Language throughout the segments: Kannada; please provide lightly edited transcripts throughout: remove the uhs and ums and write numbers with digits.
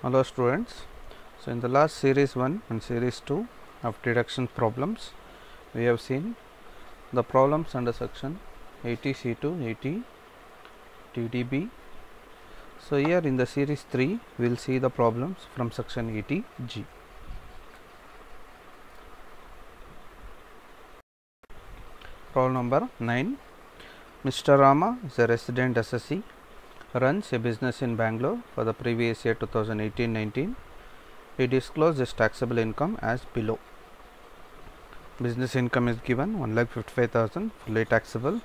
Hello students. So in the last series 1 and series 2 of deduction problems, we have seen the problems under section 80C2, 80 TDB. So here in the series 3, we will see the problems from section 80G. Problem number 9. Mr. Rama is a resident SSC, runs a business in Bangalore for the previous year 2018-19. He disclosed his taxable income as below. Business income is given 1,55,000 fully taxable.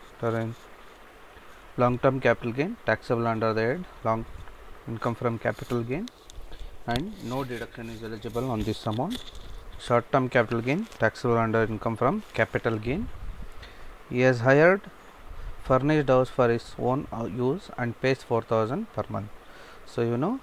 Long term capital gain taxable under the head long income from capital gain, and no deduction is eligible on this amount. Short term capital gain taxable under income from capital gain. He has hired furnished house for his own use and pays 4,000 per month. So you know,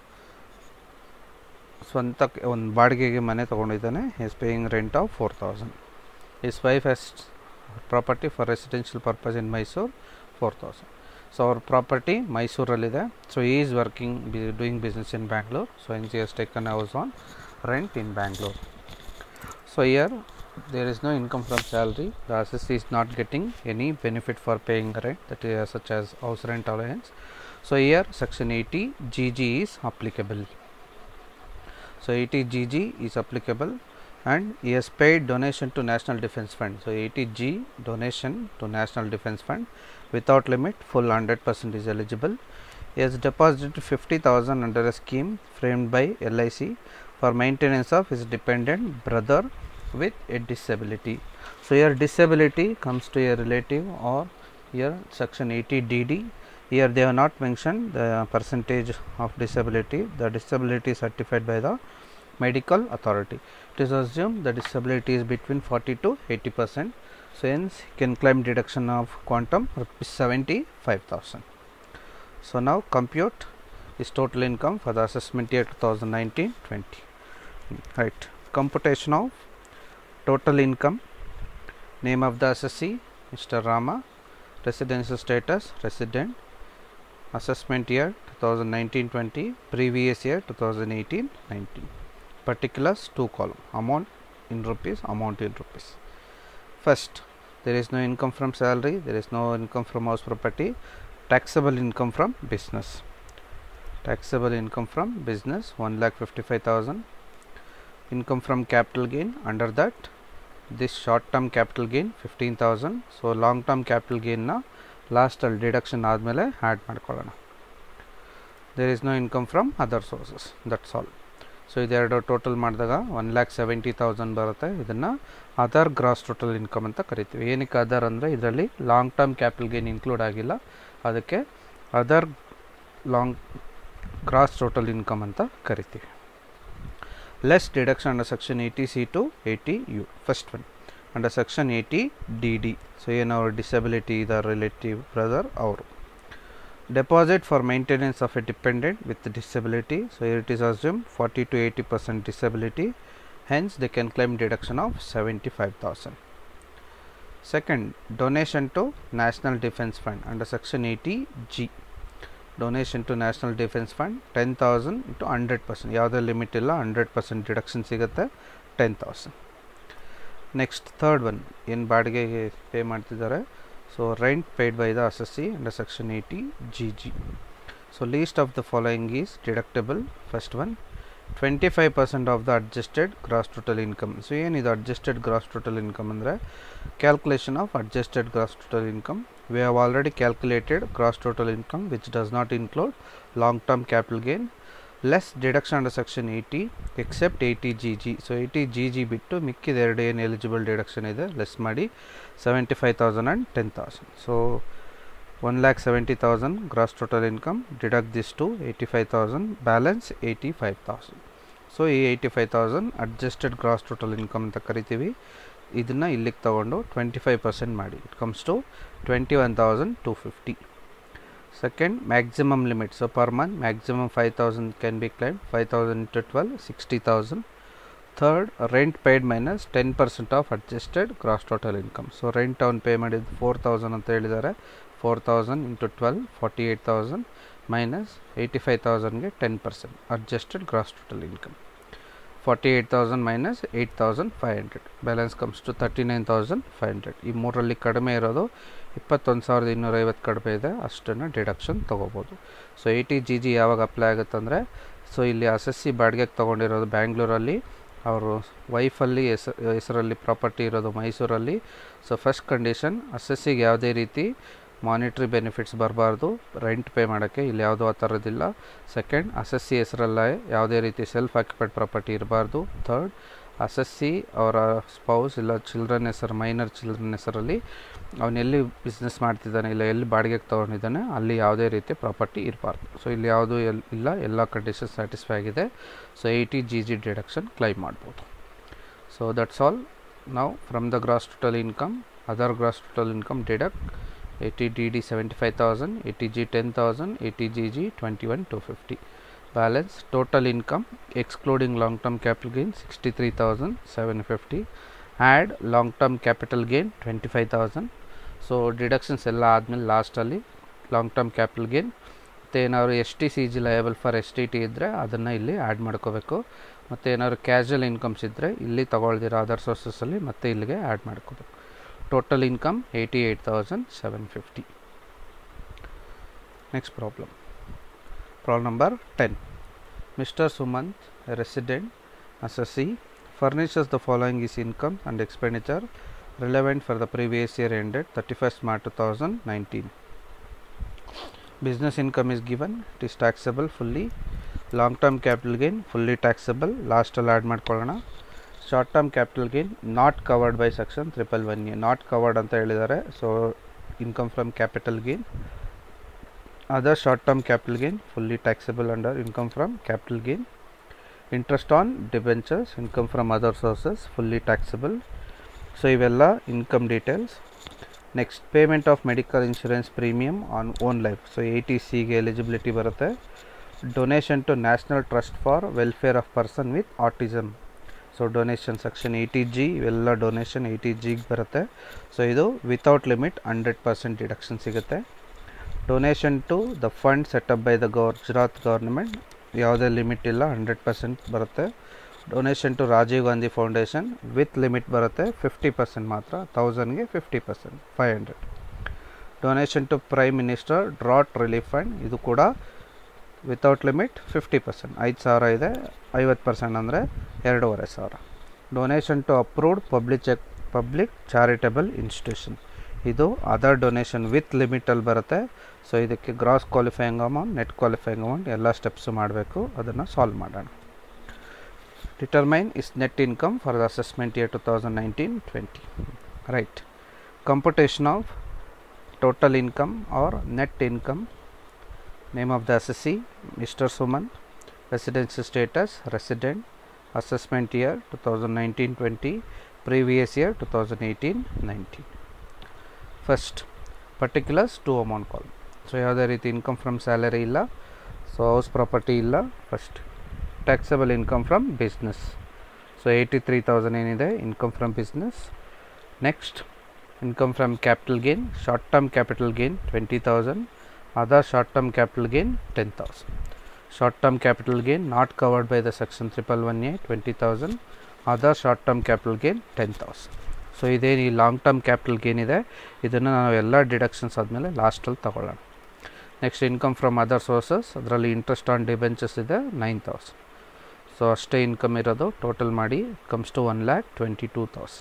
ಸ್ವಂತ ಒಂದು ಬಾಡಿಗೆಗೆ ಮನೆ ತೊಗೊಂಡಿದ್ದಾನೆ. Is paying rent of 4,000. His wife has property for residential purpose in Mysore 4,000. So our property ಮೈಸೂರಲ್ಲಿದೆ. So he is working doing business in Bangalore. So hence he has taken a house on rent in Bangalore. So here there is no income from salary. The assessee is not getting any benefit for paying rent, that is such as house rent allowance. So here section 80 GG is applicable. So 80 GG is applicable, and he has paid donation to National Defence Fund. So 80G donation to National Defence Fund without limit, full 100% is eligible. He has deposited 50,000 under a scheme framed by LIC for maintenance of his dependent brother with a disability. So here disability comes to a relative, or here section 80 DD. Here they have not mentioned the percentage of disability. The disability is certified by the medical authority. It is assumed the disability is between 40 to 80%. So hence he can claim deduction of quantum rupees 75,000. So now compute his total income for the assessment year 2019-20. Right. Computation of total income. Name of the assessee Mr. Rama. Residential status resident. Assessment year 2019-20, previous year 2018-19. Particulars 2 column, amount in rupees, amount in rupees. First, there is no income from salary, there is no income from house property. Taxable income from business. Taxable income from business 1,55,000. Income from capital gain, under that this short term capital gain 15,000. So long term capital gain na last al deduction ಆದಮೇಲೆ ಆ್ಯಡ್ ಮಾಡ್ಕೊಳ್ಳೋಣ. There is no income from other sources, that's all. So ಇದೆರಡು ಟೋಟಲ್ ಮಾಡಿದಾಗ 1,70,000 ಬರುತ್ತೆ. ಇದನ್ನು ಅದರ್ ಗ್ರಾಸ್ ಟೋಟಲ್ ಇನ್ಕಮ್ ಅಂತ ಕರಿತೀವಿ. ಏನಕ್ಕೆ ಅದರ್ ಅಂದರೆ ಇದರಲ್ಲಿ long term capital gain include ಆಗಿಲ್ಲ, ಅದಕ್ಕೆ other long gross total income ಅಂತ ಕರಿತೀವಿ. Less deduction under section 80C to 80U. First one under section 80 DD. So in our disability the relative brother our deposit for maintenance of a dependent with the disability. So here it is assumed 40 to 80% disability, hence they can claim deduction of 75,000. Second, donation to National Defence Fund under section 80G. Donation to National Defence Fund 10,000 into 100%, ಯಾವುದೇ ಲಿಮಿಟ್ ಇಲ್ಲ, 100% ಡಿಡಕ್ಷನ್ ಸಿಗುತ್ತೆ 10,000. ನೆಕ್ಸ್ಟ್ ಥರ್ಡ್ ಒನ್, ಏನು ಬಾಡಿಗೆಗೆ ಪೇ ಮಾಡ್ತಿದ್ದಾರೆ. So rent paid by the assessee under section 80 GG. So least of the following is deductible. First one 25% of the adjusted gross total income. So ಏನಿದು ಅಡ್ಜಸ್ಟೆಡ್ ಗ್ರಾಸ್ ಟೋಟಲ್ ಇನ್ಕಮ್ ಅಂದರೆ calculation of adjusted gross total income. We have already calculated gross total income which does not include long term capital gain. Less deduction under section 80 except 80 GG. So 80 GG ಬಿಟ್ಟು ಮಿಕ್ಕಿದ ಎರಡು ಏನು ಎಲಿಜಿಬಲ್ ಡಿಡಕ್ಷನ್ ಇದೆ ಲೆಸ್ ಮಾಡಿ 75,000 and 10,000. So 1,70,000 gross total income, deduct this to 85,000, balance 85,000. So ಈ 85,000 ಅಡ್ಜಸ್ಟೆಡ್ ಗ್ರಾಸ್ ಟೋಟಲ್ ಇನ್ಕಮ್ ಅಂತ ಕರಿತೀವಿ. ಇದನ್ನು ಇಲ್ಲಿಗೆ ತೊಗೊಂಡು 25% ಮಾಡಿ, it comes to 21,250. Second, maximum limit. So per month maximum 5,000 can be claimed. 5,000 into 12, 60,000. Third, rent paid minus 10% of adjusted gross total income. So rent on pay ಮಾಡಿದ್ದು 4,000 ಅಂತ ಹೇಳಿದ್ದಾರೆ. 4,000 into 12, 48,000 minus 85,000 ಗೆ 10% adjusted gross total income. 48,000 minus 8,500 balance comes to 39,500. ಈ ಮೂರರಲ್ಲಿ ಕಡಿಮೆ ಇರೋದು 21,250 ಕಡಿಮೆ ಇದೆ, ಅಷ್ಟನ್ನು ಡಿಡಕ್ಷನ್ ತೊಗೋಬೋದು. ಸೊ 80GG ಯಾವಾಗ ಅಪ್ಲೈ ಆಗುತ್ತಂದರೆ, ಸೊ ಇಲ್ಲಿ ಅಸೆಸ್ಸಿ ಬಾಡಿಗೆಗೆ ತೊಗೊಂಡಿರೋದು ಬ್ಯಾಂಗ್ಳೂರಲ್ಲಿ, ಅವರು ವೈಫಲ್ಲಿ ಹೆಸರಲ್ಲಿ ಪ್ರಾಪರ್ಟಿ ಇರೋದು ಮೈಸೂರಲ್ಲಿ. ಸೊ ಫಸ್ಟ್ ಕಂಡೀಷನ್, ಅಸೆಸ್ಸಿಗೆ ಯಾವುದೇ ರೀತಿ ಮಾನಿಟ್ರಿ ಬೆನಿಫಿಟ್ಸ್ ಬರಬಾರ್ದು ರೆಂಟ್ ಪೇ ಮಾಡೋಕ್ಕೆ, ಇಲ್ಲಿ ಯಾವುದೂ ಆ ಥರದ್ದಿಲ್ಲ. ಸೆಕೆಂಡ್, ಅಸೆಸ್ಸಿ ಹೆಸರಲ್ಲ ಯಾವುದೇ ರೀತಿ ಸೆಲ್ಫ್ ಆಕ್ಯುಪೈಡ್ ಪ್ರಾಪರ್ಟಿ ಇರಬಾರ್ದು. ಥರ್ಡ್, ಅಸೆಸ್ಸಿ ಅವರ ಸ್ಪೌಸ್ ಇಲ್ಲ ಚಿಲ್ಡ್ರನ್ ಹೆಸರು, ಮೈನರ್ ಚಿಲ್ಡ್ರನ್ ಹೆಸರಲ್ಲಿ ಅವನೆಲ್ಲಿ ಬಿಸ್ನೆಸ್ ಮಾಡ್ತಿದ್ದಾನೆ ಇಲ್ಲ ಎಲ್ಲಿ ಬಾಡಿಗೆಗೆ ತೊಗೊಂಡಿದ್ದಾನೆ ಅಲ್ಲಿ ಯಾವುದೇ ರೀತಿ ಪ್ರಾಪರ್ಟಿ ಇರಬಾರ್ದು. ಸೊ ಇಲ್ಲಿ ಯಾವುದೂ ಇಲ್ಲ, ಎಲ್ಲ ಕಂಡೀಷನ್ ಸ್ಯಾಟಿಸ್ಫೈ ಆಗಿದೆ. ಸೊ 80GG ಡಿಡಕ್ಷನ್ ಕ್ಲೈಮ್ ಮಾಡ್ಬೋದು. So that's all. ನಾವು from the gross total income, other gross total income deduct 80DD 75,000, 80G 10,000, 80GG 21,250. Balance total income excluding long term capital gain 63,750. Add long term capital gain 25,000. So deductions ಎಲ್ಲ ಆದಮೇಲೆ ಲಾಸ್ಟಲ್ಲಿ ಲಾಂಗ್ ಟರ್ಮ್ ಕ್ಯಾಪಿಟಲ್ ಗೇನ್ ಮತ್ತು ಏನಾದ್ರು STCG ಲಯಬಲ್ ಫಾರ್ STT ಇದ್ದರೆ ಅದನ್ನು ಇಲ್ಲಿ ಆ್ಯಡ್ ಮಾಡ್ಕೋಬೇಕು. ಮತ್ತು ಏನಾದ್ರು ಕ್ಯಾಶುವಲ್ ಇನ್ಕಮ್ಸ್ ಇದ್ದರೆ ಇಲ್ಲಿ ತಗೊಳ್ದಿರೋ ಅದರ್ ಸೋರ್ಸಸಲ್ಲಿ ಮತ್ತೆ ಇಲ್ಲಿಗೆ ಆ್ಯಡ್ ಮಾಡ್ಕೋಬೇಕು. Total income 88,750. Next problem. Problem number 10. Mr. Sumant, a resident, assessee, furnishes the following is income and expenditure relevant for the previous year ended 31st March 2019. Business income is given, it is taxable fully. Long term capital gain fully taxable, last all add ಮಾಡ್ಕೊಳ್ಳೋಣ. Short term capital gain not covered by section 311A, not covered ಅಂತ ಹೇಳಿದ್ದಾರೆ. So income from capital gain. Other short term capital gain fully taxable under income from capital gain. Interest on debentures income from other sources fully taxable. So ಇವೆಲ್ಲ income details. Next, payment of medical insurance premium on own life. So 80Cಗೆ ಎಲಿಜಿಬಿಲಿಟಿ ಬರುತ್ತೆ. Donation to national trust for welfare of person with autism. So donation section 80G, ಇವೆಲ್ಲ ಡೊನೇಷನ್ 80Gಗೆ ಬರುತ್ತೆ. ಸೊ ಇದು ವಿತೌಟ್ ಲಿಮಿಟ್ 100% ಡಿಡಕ್ಷನ್ ಸಿಗುತ್ತೆ. Donation to the fund set up by the Gujarat government, ಯಾವುದೇ ಲಿಮಿಟ್ ಇಲ್ಲ, 100% ಬರುತ್ತೆ. Donation to Rajiv Gandhi foundation with limit ಬರುತ್ತೆ, 50% ಮಾತ್ರ, 1000ಗೆ 50%, 500. Donation to prime minister drought relief fund, ಇದು ಕೂಡ ವಿತೌಟ್ ಲಿಮಿಟ್ 50%, 5,000 ಇದೆ, 50% ಅಂದರೆ 2,500. Donation to approved public charitable institution, ಇದು ಅದರ್ ಡೊನೇಷನ್ ವಿತ್ ಲಿಮಿಟಲ್ಲಿ ಬರುತ್ತೆ. ಸೊ ಇದಕ್ಕೆ gross qualifying amount, net qualifying amount ಎಲ್ಲ ಸ್ಟೆಪ್ಸು ಮಾಡಬೇಕು. ಅದನ್ನು ಸಾಲ್ವ್ ಮಾಡೋಣ. Determine is net income for the assessment year 2019-20. Right. Computation of total income or net income. Name of the assessee Mr. Sumant. Residency status resident. Assessment year 2019-20. Previous year 2018-19. First, particulars 2 amount column. So ಯಾವುದೇ ರೀತಿ ಇನ್ಕಮ್ ಫ್ರಮ್ ಸ್ಯಾಲರಿ ಇಲ್ಲ. ಸೊ ಹೌಸ್ ಪ್ರಾಪರ್ಟಿ ಇಲ್ಲ. First, taxable income from business. So 83,000 ಏನಿದೆ income from business. Next, income from capital gain. Short term capital gain 20,000. Other short term capital gain 10,000. Short term capital gain not covered by the section 311A 20,000. Other short term capital gain 10,000. So ಇದೇನು ಈ ಲಾಂಗ್ ಟರ್ಮ್ ಕ್ಯಾಪಿಟಲ್ ಗೇನ್ ಇದೆ, ಇದನ್ನು ನಾವು ಎಲ್ಲ ಡಿಡಕ್ಷನ್ಸ್ ಆದಮೇಲೆ ಲಾಸ್ಟಲ್ಲಿ ತಗೊಳ್ಳೋಣ. Next, income from other sources, ಅದರಲ್ಲಿ ಇಂಟ್ರೆಸ್ಟ್ ಆನ್ ಡಿಬೆಂಚರ್ಸ್ ಇದೆ 9,000. ಸೊ ಅಷ್ಟೇ ಇನ್ಕಮ್ ಇರೋದು. ಟೋಟಲ್ ಮಾಡಿ ಕಮ್ಸ್ ಟು 1,22,000.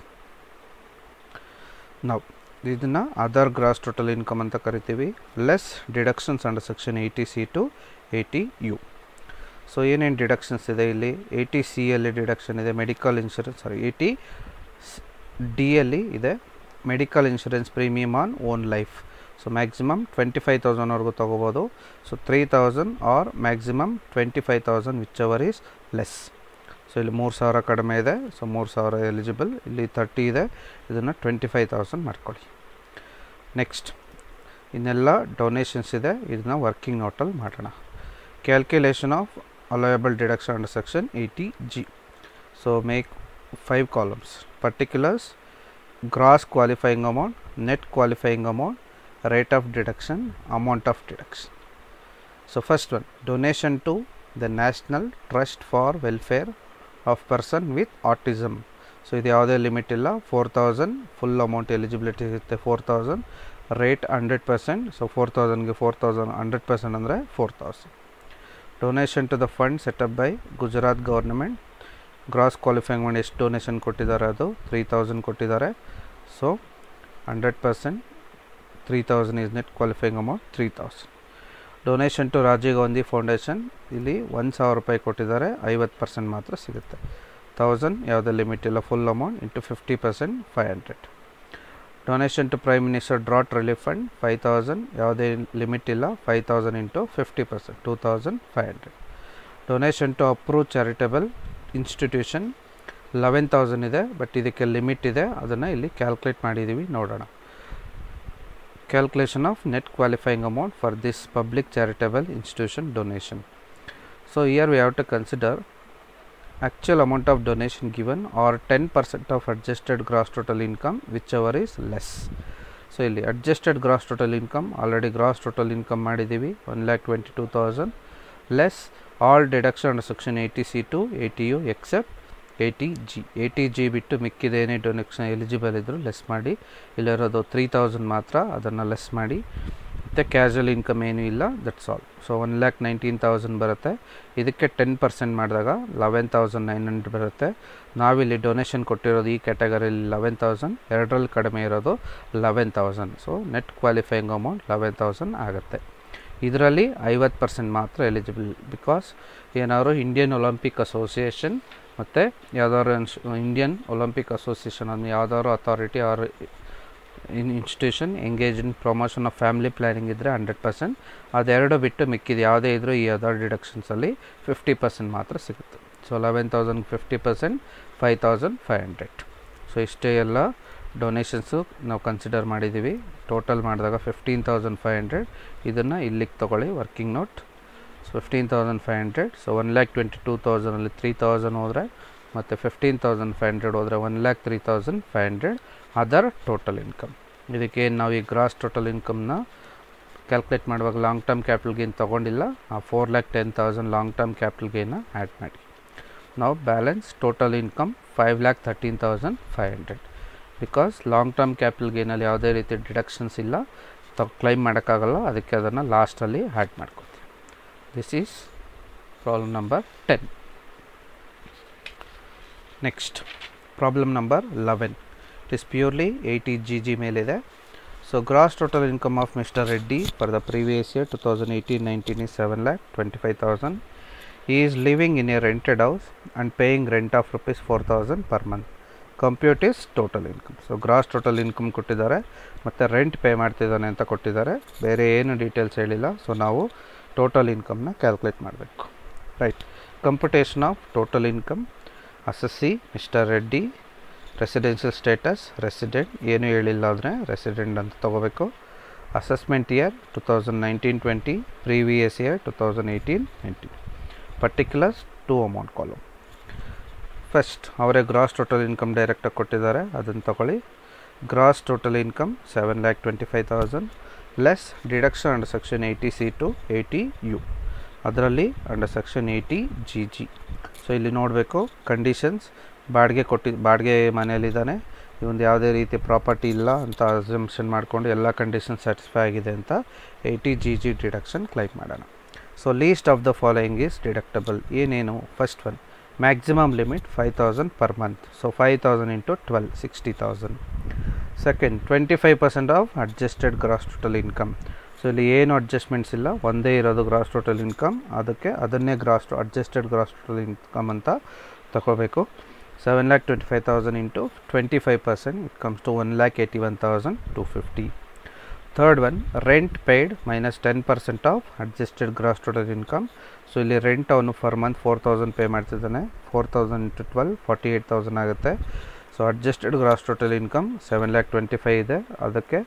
ನಾವು ಇದನ್ನು ಅದರ್ ಗ್ರಾಸ್ ಟೋಟಲ್ ಇನ್ಕಮ್ ಅಂತ ಕರಿತೀವಿ. Less deductions under section 80C to 80U. So ಏನೇನು ಡಿಡಕ್ಷನ್ಸ್ ಇದೆ ಇಲ್ಲಿ? 80Cಯಲ್ಲಿ ಡಿಡಕ್ಷನ್ ಇದೆ ಮೆಡಿಕಲ್ ಇನ್ಶೂರೆನ್ಸ್, 80Dಯಲ್ಲಿ ಇದೆ medical insurance premium on own life. So maximum 25,000ವರೆಗೂ ತೊಗೋಬೋದು. So 3,000 or maximum 25,000 whichever is less. So ಇಲ್ಲಿ 3,000 ಕಡಿಮೆ ಇದೆ, ಸೊ 3,000 ಎಲಿಜಿಬಲ್. ಇಲ್ಲಿ 30 ಇದೆ, ಇದನ್ನು 25,000 ಮಾಡ್ಕೊಳ್ಳಿ. ನೆಕ್ಸ್ಟ್, ಇನ್ನೆಲ್ಲ ಡೊನೇಷನ್ಸ್ ಇದೆ, ಇದನ್ನು ವರ್ಕಿಂಗ್ ನೋಟಲ್ಲಿ ಮಾಡೋಣ. Calculation of allowable deduction under section 80G. So make 5 columns. Particulars, gross qualifying amount, net qualifying amount, rate of deduction, amount of deduction. So first one, donation to the national trust for welfare of person with autism. So ಇದು ಯಾವುದೇ ಲಿಮಿಟ್ ಇಲ್ಲ, 4000 ಫುಲ್ ಅಮೌಂಟ್ ಎಲಿಜಿಬಿಲಿಟಿ ಇರುತ್ತೆ. 4000 ರೇಟ್ 100%. ಸೊ 4000ಗೆ 4000 100% ಅಂದರೆ 4000. Donation to the fund set up by Gujarat government. Gross qualifying ಮಾಡಿ ಎಷ್ಟು ಡೊನೇಷನ್ ಕೊಟ್ಟಿದ್ದಾರೆ, ಅದು 3000 ಕೊಟ್ಟಿದ್ದಾರೆ. So 100% 3000 is net qualifying amount 3000. Donation to Rajiv Gandhi foundation, ಇಲ್ಲಿ 1000 ರೂಪಾಯಿ ಕೊಟ್ಟಿದ್ದಾರೆ, 50% ಮಾತ್ರ ಸಿಗುತ್ತೆ. 1000 ಯಾವುದೇ ಲಿಮಿಟ್ ಇಲ್ಲ, full amount into 50% 500. Donation to prime minister drought relief fund 5000, ಯಾವುದೇ ಲಿಮಿಟ್ ಇಲ್ಲ, 5000 into 50% 2500. Donation to approve charitable institution 11000 ಇದೆ, ಬಟ್ ಇದಕ್ಕೆ ಲಿಮಿಟ್ ಇದೆ, ಅದನ್ನು ಇಲ್ಲಿ ಕ್ಯಾಲ್ಕುಲೇಟ್ ಮಾಡಿದ್ದೀವಿ, ನೋಡೋಣ. Calculation of net qualifying amount for this public charitable institution donation. So here we have to consider actual amount of donation given or 10% of adjusted gross total income, whichever is less. So ಇಲ್ಲಿ adjusted gross total income already gross total income ಮಾಡಿದ್ದೀವಿ 1,22,000 less all deduction under section 80C2 80U except 80G. 80G ಬಿಟ್ಟು ಮಿಕ್ಕಿದೇನೇ ಡೊನೇಷನ್ ಎಲಿಜಿಬಲ್ ಇದ್ದರೂ ಲೆಸ್ ಮಾಡಿ. ಇಲ್ಲಿರೋದು 3000 ಮಾತ್ರ, ಅದನ್ನು ಲೆಸ್ ಮಾಡಿ. ಮತ್ತು ಕ್ಯಾಶುವಲ್ ಇನ್ಕಮ್ ಏನೂ ಇಲ್ಲ, ದಟ್ಸ್ ಆಲ್. ಸೊ 1,19,000 ಬರುತ್ತೆ. ಇದಕ್ಕೆ 10% ಮಾಡಿದಾಗ 11,900 ಬರುತ್ತೆ. ನಾವಿಲ್ಲಿ ಡೊನೇಷನ್ ಕೊಟ್ಟಿರೋದು ಈ ಕ್ಯಾಟಗರಿಯಲ್ಲಿ 11,000, ಎರಡರಲ್ಲಿ ಕಡಿಮೆ ಇರೋದು 11,000. ಸೊ ನೆಟ್ ಕ್ವಾಲಿಫೈಯಿಂಗ್ ಅಮೌಂಟ್ 11,000 ಆಗುತ್ತೆ. ಇದರಲ್ಲಿ 50% ಮಾತ್ರ ಎಲಿಜಿಬಲ್. ಬಿಕಾಸ್ ಏನಾದ್ರು ಇಂಡಿಯನ್ ಒಲಿಂಪಿಕ್ ಅಸೋಸಿಯೇಷನ್ ಮತ್ತು ಯಾವುದಾದ್ರು ಇಂಡಿಯನ್ ಒಲಿಂಪಿಕ್ ಅಸೋಸಿಯೇಷನ್ ಅಂದರೆ ಯಾವುದಾದ್ರು authority or institution engage in promotion of family planning ಇದ್ದರೆ 100%. ಅದೆರಡು ಬಿಟ್ಟು ಮಿಕ್ಕಿದ್ದು ಯಾವುದೇ ಇದ್ದರೂ ಈ ಅದರ್ ಡಿಡಕ್ಷನ್ಸಲ್ಲಿ 50% ಮಾತ್ರ ಸಿಗುತ್ತೆ. ಸೊ 11,000 50% 5,500. ಸೊ ಇಷ್ಟೇ ಎಲ್ಲ ಡೊನೇಷನ್ಸು ನಾವು ಕನ್ಸಿಡರ್ ಮಾಡಿದ್ದೀವಿ. ಟೋಟಲ್ ಮಾಡಿದಾಗ 15,500. ಇದನ್ನು ಇಲ್ಲಿಗೆ ತೊಗೊಳ್ಳಿ ವರ್ಕಿಂಗ್ ನೋಟ್. ಸೊ 15,500. ಸೊ 1,22,000ಅಲ್ಲಿ 3,000 ಹೋದರೆ ಮತ್ತು 15,500 ಹೋದರೆ 1,03,500 ಅದರ್ ಟೋಟಲ್ ಇನ್ಕಮ್. ಇದಕ್ಕೆ ನಾವು ಈ ಗ್ರಾಸ್ ಟೋಟಲ್ ಇನ್ಕಮ್ನ ಕ್ಯಾಲ್ಕುಲೇಟ್ ಮಾಡುವಾಗ ಲಾಂಗ್ ಟರ್ಮ್ ಕ್ಯಾಪಿಟಲ್ ಗೇನ್ ತೊಗೊಂಡಿಲ್ಲ, ಆ 4,10,000 ಲಾಂಗ್ ಟರ್ಮ್ ಕ್ಯಾಪಿಟಲ್ ಗೇನ್ನ ಆ್ಯಡ್ ಮಾಡಿ. ನಾವು balance total income 5,13,500. Because long term capital ಗೇನಲ್ಲಿ ಯಾವುದೇ ರೀತಿ ಡಿಡಕ್ಷನ್ಸ್ ಇಲ್ಲ, ಕ್ಲೈಮ್ ಮಾಡೋಕ್ಕಾಗಲ್ಲ, ಅದಕ್ಕೆ ಅದನ್ನು ಲಾಸ್ಟಲ್ಲಿ ಆ್ಯಡ್ ಮಾಡ್ಕೊತೀವಿ. This is problem number 10. Next, problem number 11. It is purely 80GG ಮೇಲಿದೆ. So gross total income of Mr. Reddy for the previous year 2018-19 is 7,25,000. He is living in a rented house and paying rent of rupees 4,000 per month. Compute his total income. So gross total income ಕೊಟ್ಟಿದ್ದಾರೆ ಮತ್ತು ರೆಂಟ್ ಪೇ ಮಾಡ್ತಿದ್ದಾನೆ ಅಂತ ಕೊಟ್ಟಿದ್ದಾರೆ, ಬೇರೆ ಏನು ಡೀಟೇಲ್ಸ್ ಹೇಳಿಲ್ಲ. ಸೊ ನಾವು ಟೋಟಲ್ ಇನ್ಕಮ್ನ ಕ್ಯಾಲ್ಕುಲೇಟ್ ಮಾಡಬೇಕು. Right, computation of total income. Assessee mister Reddy, residential status resident, ಏನು ಹೇಳಿಲ್ಲ ಅಂದರೆ ರೆಸಿಡೆಂಟ್ ಅಂತ ತೊಗೋಬೇಕು. Assessment year 2019-20, previous year 2018-19. Particulars 2 amount column. First ಅವರೇ ಗ್ರಾಸ್ ಟೋಟಲ್ ಇನ್ಕಮ್ ಡೈರೆಕ್ಟಾಗಿ ಕೊಟ್ಟಿದ್ದಾರೆ, ಅದನ್ನು ತಗೊಳ್ಳಿ. Gross total income 7,25,000 less deduction under section 80C2 80U, ಅದರಲ್ಲಿ ಅಂಡರ್ ಸೆಕ್ಷನ್ 80GG. ಸೊ ಇಲ್ಲಿ ನೋಡಬೇಕು ಕಂಡೀಷನ್ಸ್. ಬಾಡಿಗೆ ಮನೆಯಲ್ಲಿದ್ದಾನೆ, ಇವೊಂದು ಯಾವುದೇ ರೀತಿ ಪ್ರಾಪರ್ಟಿ ಇಲ್ಲ ಅಂತ ಅಸಂಪ್ಷನ್ ಮಾಡಿಕೊಂಡು ಎಲ್ಲ ಕಂಡೀಷನ್ ಸ್ಯಾಟಿಸ್ಫೈ ಆಗಿದೆ ಅಂತ 80GG ಡಿಡಕ್ಷನ್ ಕ್ಲೈಮ್ ಮಾಡೋಣ. So least of the following is deductible. ಏನೇನು? First one, maximum limit 5,000 per month. So 5,000 into 12 60,000. Second, 25% of adjusted gross total income. So ಇಲ್ಲಿ ಏನು ಅಡ್ಜಸ್ಟ್ಮೆಂಟ್ಸ್ ಇಲ್ಲ, ಒಂದೇ ಇರೋದು ಗ್ರಾಸ್ ಟೋಟಲ್ ಇನ್ಕಮ್, ಅದನ್ನೇ ಅಡ್ಜಸ್ಟೆಡ್ ಗ್ರಾಸ್ ಟೋಟಲ್ ಇನ್ಕಮ್ ಅಂತ ತಗೋಬೇಕು. 7,25,000 into 25%, it comes to 1,81,250. Third one, rent paid minus 10% of adjusted gross total income. So ಇಲ್ಲಿ ರೆಂಟ್ ಅವನು ಫರ್ ಮಂತ್ 4,000 ಪೇ ಮಾಡ್ತಿದ್ದಾನೆ. 4,000 ಇಂಟು 12 48,000 ಆಗುತ್ತೆ. So adjusted gross total income 7,25,000 ಇದೆ, ಅದಕ್ಕೆ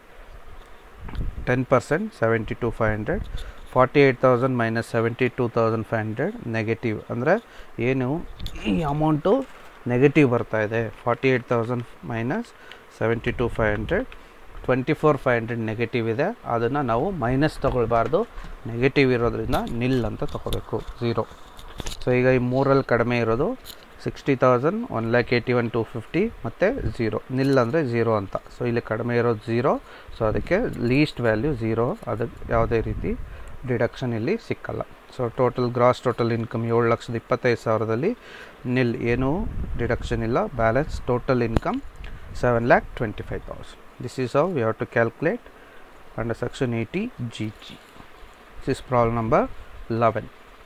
10% 72,500. 48,000 ಮೈನಸ್ 72,500 ನೆಗೆಟಿವ್, ಅಂದರೆ ಏನು ಈ ಅಮೌಂಟು ನೆಗೆಟಿವ್ ಬರ್ತಾ ಇದೆ. 48,000 ಮೈನಸ್ 72,500 24,500 ನೆಗೆಟಿವ್ ಇದೆ, ಅದನ್ನು ನಾವು ಮೈನಸ್ ತೊಗೊಳ್ಬಾರ್ದು, ನೆಗೆಟಿವ್ ಇರೋದ್ರಿಂದ ನಿಲ್ ಅಂತ ತೊಗೋಬೇಕು, 0. ಸೊ ಈಗ ಈ ಮೂರಲ್ಲಿ ಕಡಿಮೆ ಇರೋದು 60,000, 1,81,250 ಮತ್ತು 0. ನಿಲ್ ಅಂದರೆ 0 ಅಂತ. ಸೊ ಇಲ್ಲಿ ಕಡಿಮೆ ಇರೋದು 0, ಸೊ ಅದಕ್ಕೆ ಲೀಸ್ಟ್ ವ್ಯಾಲ್ಯೂ 0, ಅದಕ್ಕೆ ಯಾವುದೇ ರೀತಿ ಡಿಡಕ್ಷನ್ ಇಲ್ಲಿ ಸಿಕ್ಕಲ್ಲ. ಸೊ ಗ್ರಾಸ್ ಟೋಟಲ್ ಇನ್ಕಮ್ 7,25,000ದಲ್ಲಿ ನಿಲ್, ಏನೂ ಡಿಡಕ್ಷನ್ ಇಲ್ಲ, balance total income 7,25,000. This is how we have to calculate under section 80 GG. This is problem number 11.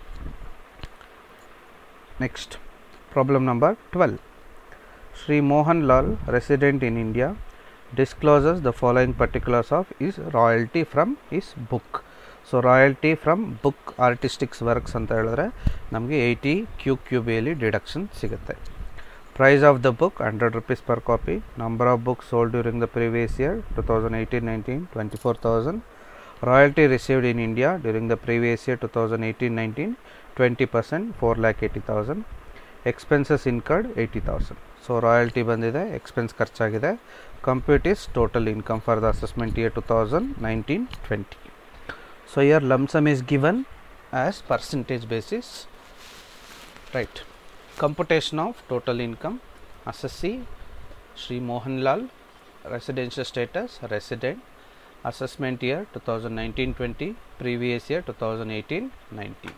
Next, problem number 12. Sri Mohan Lal, resident in India, discloses the following particulars of his royalty from his book. So royalty from book artistic works ಅಂತ ಹೇಳಿದ್ರೆ ನಮಗೆ 80 QQB ಅಲ್ಲಿ ಡಿಡಕ್ಷನ್ ಸಿಗುತ್ತೆ. Price of the book 100 rupees per copy. Number of books sold during the previous year 2018-19 24,000. Royalty received in India during the previous year 2018-19 20%, 4,80,000. Expenses incurred 80,000. So royalty bandide, expense ಖರ್ಚಾಗಿದೆ. Compute is total income for the assessment year 2019-20. So here lump sum is given as percentage basis, right? Computation of total income. Assessee Sri Mohan Lal, residential status resident, assessment year 2019-20, previous year 2018-19.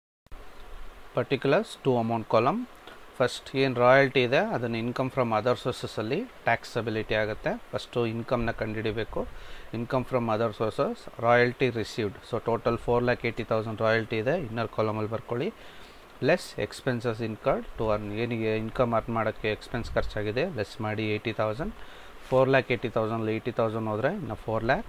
Particulars 2 amount column. First ಏನು ರಾಯಲ್ಟಿ ಇದೆ ಅದನ್ನು ಇನ್ಕಮ್ ಫ್ರಮ್ ಅದರ್ ಸೋರ್ಸಸಲ್ಲಿ ಟ್ಯಾಕ್ಸಬಿಲಿಟಿ ಆಗುತ್ತೆ. ಫಸ್ಟು ಇನ್ಕಮ್ನ ಕಂಡುಹಿಡಿಬೇಕು. Income from other sources, royalty received. So total 4,80,000 royalty ಇದೆ, ಇನ್ನರ್ ಕಾಲಮಲ್ಲಿ ಬರ್ಕೊಳ್ಳಿ. Less expenses incurred to earn, ಏನಿಗೆ ಇನ್ಕಮ್ ಅರ್ನ್ ಮಾಡೋಕ್ಕೆ ಎಕ್ಸ್ಪೆನ್ಸ್ ಖರ್ಚಾಗಿದೆ, ಲೆಸ್ ಮಾಡಿ 80,000. 4,80,000 80,000 ಹೋದರೆ ಇನ್ನು 4 lakh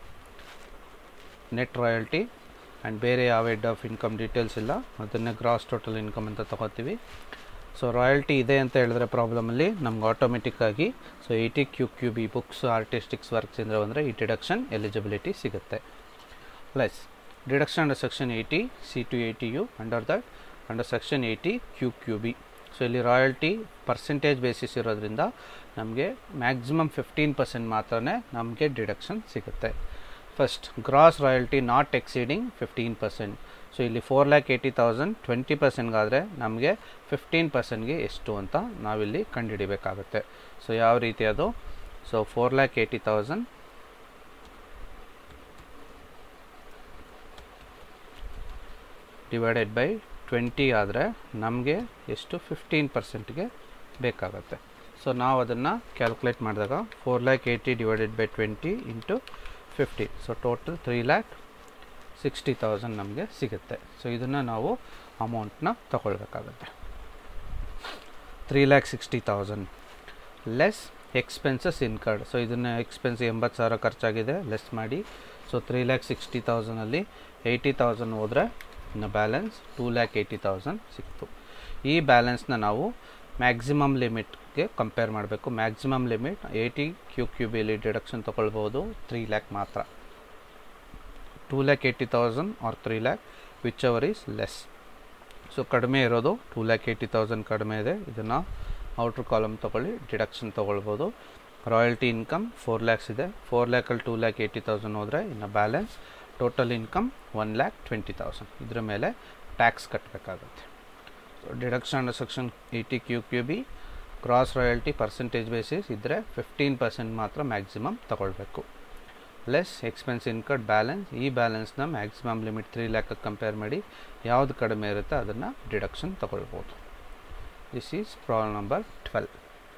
ನೆಟ್ ರಾಯಲ್ಟಿ. ಆ್ಯಂಡ್ ಬೇರೆ ಯಾವ ಹೆಡ್ ಆಫ್ ಇನ್ಕಮ್ ಡೀಟೇಲ್ಸ್ ಇಲ್ಲ, ಅದನ್ನೇ ಗ್ರಾಸ್ ಟೋಟಲ್ ಇನ್ಕಮ್ ಅಂತ ತೊಗೋತೀವಿ. ಸೊ ರಾಯಲ್ಟಿ ಇದೆ ಅಂತ ಹೇಳಿದ್ರೆ ಪ್ರಾಬ್ಲಮಲ್ಲಿ ನಮ್ಗೆ ಆಟೋಮೆಟಿಕ್ಕಾಗಿ so 80 QQB books artistics works ಇಂದ ಬಂದರೆ ಈ ಡಿಡಕ್ಷನ್ ಎಲಿಜಿಬಿಲಿಟಿ ಸಿಗುತ್ತೆ. Less deduction under section 80 C2 80U, under section 80 QQB. So ಇಲ್ಲಿ ರಾಯಲ್ಟಿ ಪರ್ಸೆಂಟೇಜ್ ಬೇಸಿಸ್ ಇರೋದ್ರಿಂದ ನಮಗೆ ಮ್ಯಾಕ್ಸಿಮಮ್ 15% ಮಾತ್ರ ನಮಗೆ ಡಿಡಕ್ಷನ್ ಸಿಗುತ್ತೆ. First gross royalty not exceeding 15%. So ಇಲ್ಲಿ 4,80,000 20%ಗಾದರೆ ನಮಗೆ 15%ಗೆ ಎಷ್ಟು ಅಂತ ನಾವಿಲ್ಲಿ ಕಂಡುಹಿಡಿಬೇಕಾಗುತ್ತೆ. ಸೊ ಯಾವ ರೀತಿ ಅದು, ಸೊ 4,80,000 ಡಿವೈಡೆಡ್ ಬೈ 20 ಆದರೆ ನಮಗೆ ಎಷ್ಟು 15%ಗೆ ಬೇಕಾಗುತ್ತೆ. ಸೊ ನಾವು ಅದನ್ನು ಕ್ಯಾಲ್ಕುಲೇಟ್ ಮಾಡಿದಾಗ 4,80,000 divided by 20 into 15, so total 3,60,000 ನಮಗೆ ಸಿಗುತ್ತೆ. ಸೊ ಇದನ್ನು ನಾವು ಅಮೌಂಟ್ನ ತಗೊಳ್ಬೇಕಾಗುತ್ತೆ. 3,60,000 ಲೆಸ್ ಎಕ್ಸ್ಪೆನ್ಸಸ್ ಇನ್ಕರ್ಡ್. ಸೊ ಇದನ್ನು ಎಕ್ಸ್ಪೆನ್ಸ್ 80,000 ಖರ್ಚಾಗಿದೆ, ಲೆಸ್ ಮಾಡಿ. ಸೊ 3,60,000ಅಲ್ಲಿ 80,000 ಹೋದರೆ ಇನ್ನು ಬ್ಯಾಲೆನ್ಸ್ 2,80,000 ಸಿಕ್ತು. ಈ ಬ್ಯಾಲೆನ್ಸ್ನ ನಾವು ಮ್ಯಾಕ್ಸಿಮಮ್ ಲಿಮಿಟ್ಗೆ ಕಂಪೇರ್ ಮಾಡಬೇಕು. ಮ್ಯಾಕ್ಸಿಮಮ್ ಲಿಮಿಟ್ 80 QQBಯಲ್ಲಿ ಡಿಡಕ್ಷನ್ ತೊಗೊಳ್ಬೋದು 3 lakh ಮಾತ್ರ. 2,80,000 or 3 lakh whichever is less. So ಕಡಿಮೆ ಇರೋದು 2,80,000 ಕಡಿಮೆ ಇದೆ, ಇದನ್ನು ಔಟ್ರ್ ಕಾಲಮ್ ತೊಗೊಳ್ಳಿ, ಡಿಡಕ್ಷನ್ ತೊಗೊಳ್ಬೋದು. ರಾಯಲ್ಟಿ ಇನ್ಕಮ್ 4 lakhs ಇದೆ, 4 lakhಲ್ಲಿ 2,80,000 ಹೋದರೆ ಇನ್ನು ಬ್ಯಾಲೆನ್ಸ್ ಟೋಟಲ್ ಇನ್ಕಮ್ 1,20,000. ಇದರ ಮೇಲೆ ಟ್ಯಾಕ್ಸ್ ಕಟ್ಟಬೇಕಾಗುತ್ತೆ. So deduction under section 80 QQB gross royalty percentage basis ಇದ್ದರೆ 15% ಮಾತ್ರ ಮ್ಯಾಕ್ಸಿಮಮ್ ತಗೊಳ್ಬೇಕು. ಲೆಸ್ ಎಕ್ಸ್ಪೆನ್ಸ್ ಇನ್ಕರ್ಡ್ ಬ್ಯಾಲೆನ್ಸ್, ಈ ಬ್ಯಾಲೆನ್ಸ್ನ ಮ್ಯಾಕ್ಸಿಮಮ್ ಲಿಮಿಟ್ 3 lakh ಕಂಪೇರ್ ಮಾಡಿ ಯಾವುದು ಕಡಿಮೆ ಇರುತ್ತೆ ಅದನ್ನು ಡಿಡಕ್ಷನ್ ತಗೊಳ್ಬೋದು. This is problem number 12.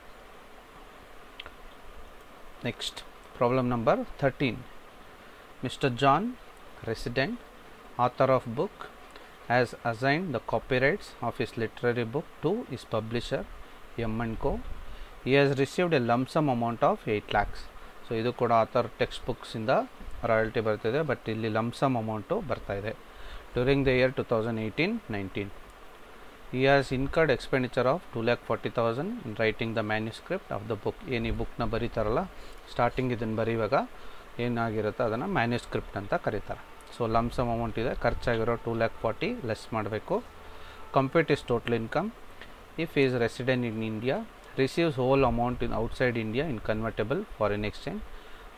Next problem number 13. Mister John, resident, author of book, has assigned the copyrights of his literary book to his publisher M&Co. He has received a lump sum amount of 8 lakhs. So ಇದು ಕೂಡ ಆಥರ್ ಟೆಕ್ಸ್ಟ್ ಬುಕ್ಸಿಂದ ರಾಯಲ್ಟಿ ಬರ್ತಿದೆ, ಬಟ್ ಇಲ್ಲಿ ಲಂಪ್ ಸಮ್ ಅಮೌಂಟು ಬರ್ತಾಯಿದೆ. During the year 2018-19 he has incurred expenditure of 2,40,000 in writing the manuscript of the book. ಏನು ಈ ಬುಕ್ನ ಬರೀತಾರಲ್ಲ, ಸ್ಟಾರ್ಟಿಂಗ್ ಇದನ್ನು ಬರೀವಾಗ ಏನಾಗಿರುತ್ತೆ ಅದನ್ನು ಮ್ಯಾನ್ಯುಸ್ಕ್ರಿಪ್ಟ್ ಅಂತ ಕರೀತಾರೆ. ಸೊ ಲಂಪ್ ಸಮ್ ಅಮೌಂಟ್ ಇದೆ, ಖರ್ಚಾಗಿರೋ 2,40,000 ಲೆಸ್ ಮಾಡಬೇಕು. Compute is total income. If is resident in India, receives whole amount in outside India in convertible foreign exchange.